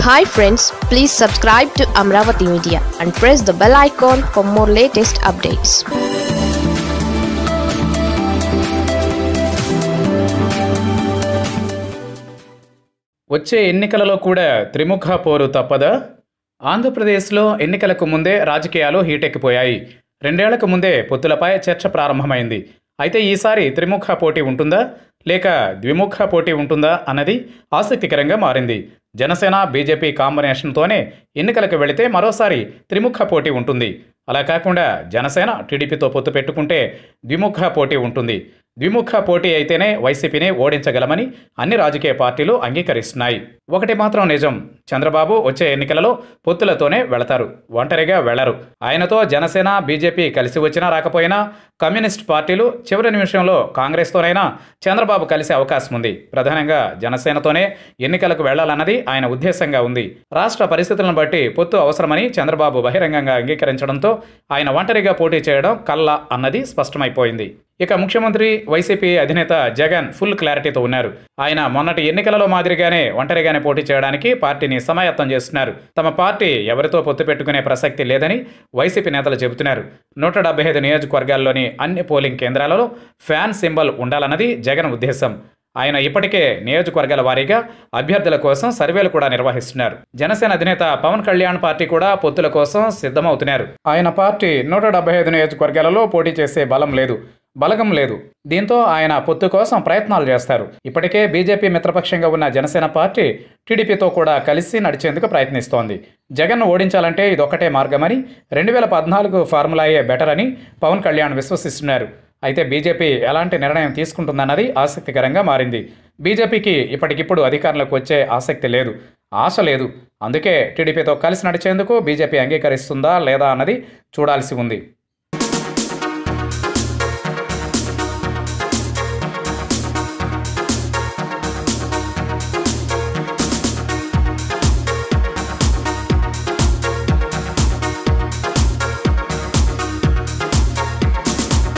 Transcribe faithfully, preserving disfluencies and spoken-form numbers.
Hi friends, please subscribe to Amaravathi Media and press the bell icon for more latest updates. వచ్చే ఎన్నికలలో కూడా త్రిముఖ పోరు తప్పదా? ఆంధ్రప్రదేశ్లో ఎన్నికలకు ముందే రాజకీయాలు హీటెక్కిపోయాయి. రెండేళ్లకు ముందే పొత్తులపై చర్చ ప్రారంభమైంది. అయితే ఈసారి త్రిముఖ పోటీ ఉంటుందా లేక ద్విముఖ పోటీ ఉంటుందా అన్నది ఆసక్తికరంగా మారింది. జనసేన బీజేపీ కాంబినేషన్తోనే ఎన్నికలకు వెళితే మరోసారి త్రిముఖ పోటీ ఉంటుంది. అలా కాకుండా జనసేన టీడీపీతో పొత్తు పెట్టుకుంటే ద్విముఖ పోటీ ఉంటుంది. ద్విముఖ పోటీ అయితేనే వైసీపీని ఓడించగలమని అన్ని రాజకీయ పార్టీలు అంగీకరిస్తున్నాయి. ఒకటి మాత్రం నిజం, చంద్రబాబు వచ్చే ఎన్నికలలో పొత్తులతోనే వెళతారు, ఒంటరిగా వెళ్లరు. ఆయనతో జనసేన బీజేపీ కలిసి వచ్చినా రాకపోయినా కమ్యూనిస్ట్ పార్టీలు చివరి నిమిషంలో కాంగ్రెస్తోనైనా చంద్రబాబు కలిసే అవకాశం ఉంది. ప్రధానంగా జనసేనతోనే ఎన్నికలకు వెళ్లాలన్నది ఆయన ఉద్దేశంగా ఉంది. రాష్ట్ర పరిస్థితులను బట్టి పొత్తు అవసరమని చంద్రబాబు బహిరంగంగా అంగీకరించడంతో ఆయన ఒంటరిగా పోటీ చేయడం కల్లా అన్నది స్పష్టమైపోయింది. ఇక ముఖ్యమంత్రి వైసీపీ అధినేత జగన్ ఫుల్ క్లారిటీతో ఉన్నారు. ఆయన మొన్నటి ఎన్నికలలో మాదిరిగానే ఒంటరిగానే పోటీ చేయడానికి పార్టీని సమాయత్తం చేస్తున్నారు. తమ పార్టీ ఎవరితో పొత్తు పెట్టుకునే ప్రసక్తి లేదని వైసీపీ నేతలు చెబుతున్నారు. నూట డెబ్బై ఐదు నియోజకవర్గాల్లోని అన్ని పోలింగ్ కేంద్రాలలో ఫ్యాన్ సింబల్ ఉండాలన్నది జగన్ ఉద్దేశం. ఆయన ఇప్పటికే నియోజకవర్గాల వారీగా అభ్యర్థుల కోసం సర్వేలు కూడా నిర్వహిస్తున్నారు. జనసేన అధినేత పవన్ కళ్యాణ్ పార్టీ కూడా పొత్తుల కోసం సిద్ధమవుతున్నారు. ఆయన పార్టీ నూట డెబ్బై ఐదు నియోజకవర్గాలలో పోటీ చేసే బలం లేదు, బలగం లేదు. దీంతో ఆయన పొత్తు కోసం ప్రయత్నాలు చేస్తారు. ఇప్పటికే బీజేపీ మిత్రపక్షంగా ఉన్న జనసేన పార్టీ టీడీపీతో కూడా కలిసి నడిచేందుకు ప్రయత్నిస్తోంది. జగన్ను ఓడించాలంటే ఇదొక్కటే మార్గమని, రెండు వేల పద్నాలుగు ఫార్ములాయే బెటర్ అని పవన్ కళ్యాణ్ విశ్వసిస్తున్నారు. అయితే బీజేపీ ఎలాంటి నిర్ణయం తీసుకుంటుందన్నది ఆసక్తికరంగా మారింది. బీజేపీకి ఇప్పటికిప్పుడు అధికారంలోకి వచ్చే ఆసక్తి లేదు, ఆశ లేదు. అందుకే టీడీపీతో కలిసి నడిచేందుకు బీజేపీ అంగీకరిస్తుందా లేదా అన్నది చూడాల్సి ఉంది.